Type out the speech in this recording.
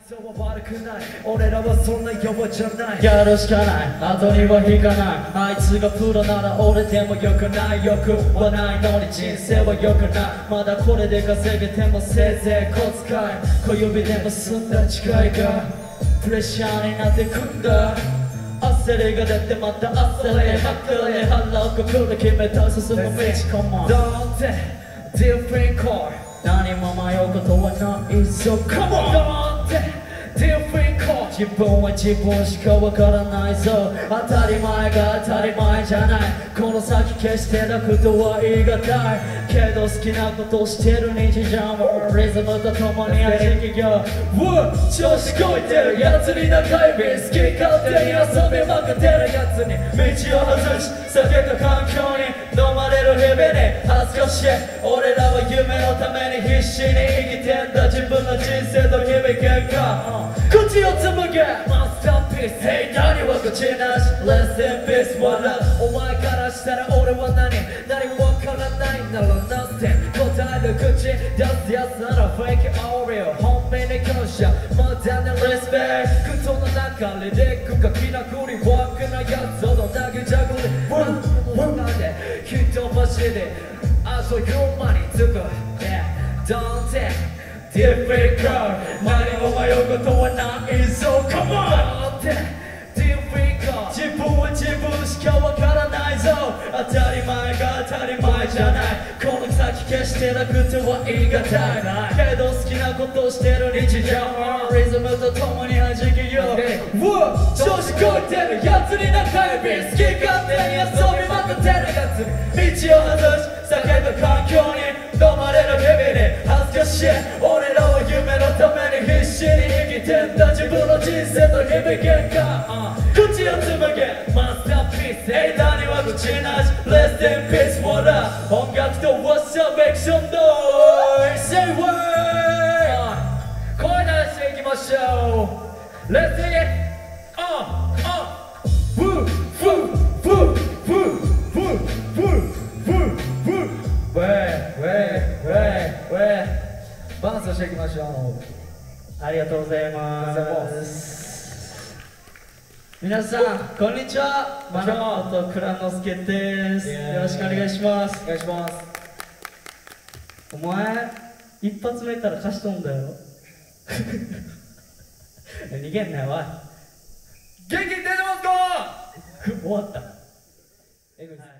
悪くない俺らはそんな弱じゃないやるしかない後には引かないあいつがプロなら俺でもよくないよくはないのに人生はよくないまだこれで稼げてもせいぜい小遣い小指で結んだ誓いがプレッシャーになってくんだ焦りが出てまた焦れまくれ腹をくくる決めた進む道 Come on Don't different car 何も迷うことはない So come on Don't different car 自分は自分しかわからないぞ当たり前が当たり前じゃないこの先決して楽とは言い難いけど好きなことをしてる日常もリズムとともに弾きよ調子こいてるやつに仲良い好き勝手に遊びまくってるやつに道を外し避けた環境に飲まれる日々に恥ずかしい俺らは夢のために必死に生きてんだ自分の人生と日々喧嘩口をつむげマスターピース Hey 何は口なし Rest in peace what up お前からしたら俺は何もわからないなら Nothing 答える口出すやつなら Fake or real 本命に感謝まだね Respect 口の中リリックが気なくりワークなやつほど投げじゃくりなんで人走りあという間につく Yeah Don't different car 何も迷うことはない So come on different car 自分は自分しかわからないぞ当たり前が当たり前じゃないこの先決して楽とは言い難いけど好きなことをしてる日常リズムとともに弾きよ調子こいてるやつに仲良い好き勝手に遊びまくってるやつに道を外し避けた環境に飲まれる日々に恥ずかしい俺らは夢のために必死に生きてんだ自分の人生と日々喧嘩口をつむげマスターピース Hey 何は口なし Rest in peace what up 音楽と What's up エクションノイズ Say word 声出していきましょう Let's sing it Woo woo woo woo woo woo wooウェイウェイウェイウェイバンスしていきましょうありがとうございます皆さんこんにちはマナモト蔵之介ですよろしくお願いしますお願いしますお前一発目から貸しとんだよ逃げんなよおい元気出てますか終わった